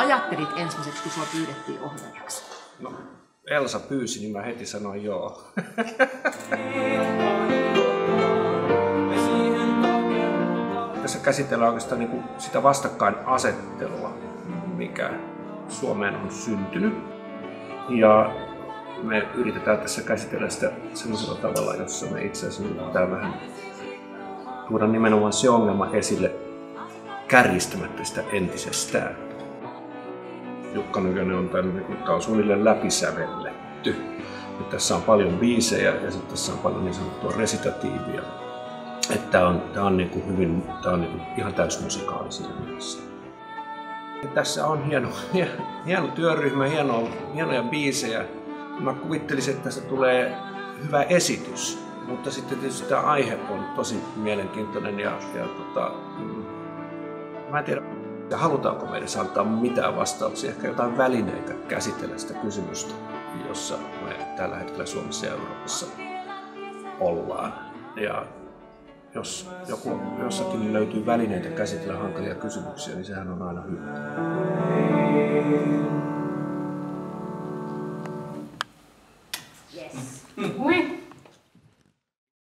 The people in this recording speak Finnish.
ajattelit ensimmäiseksi, kun sua pyydettiin ohjaajaksi? No, Elsa pyysi, niin mä heti sanoin joo. Tässä käsitellään oikeastaan niin kuin sitä vastakkainasettelua, mikä Suomeen on syntynyt. Ja me yritetään tässä käsitellä sitä sellaisella tavalla, jossa me itse asiassa yritetään vähän tuoda nimenomaan se ongelma esille kärjistämättä sitä entisestään. Jukka Nykänen on tämä on suunnilleen läpisävelletty. Nyt tässä on paljon biisejä ja sitten tässä on paljon niin sanottua resitatiivia. Tämä on ihan täysmusikaalisia mielessä. Tässä on hieno työryhmä, hienoja biisejä. Mä kuvittelisin, että tästä tulee hyvä esitys, mutta sitten tietysti tämä aihe on tosi mielenkiintoinen mä en tiedä, halutaanko meidän antaa mitään vastauksia, ehkä jotain välineitä käsitellä sitä kysymystä, jossa me tällä hetkellä Suomessa ja Euroopassa ollaan. Ja jos jossakin löytyy välineitä käsitellä hankalia kysymyksiä, niin sehän on aina hyvä. Yes.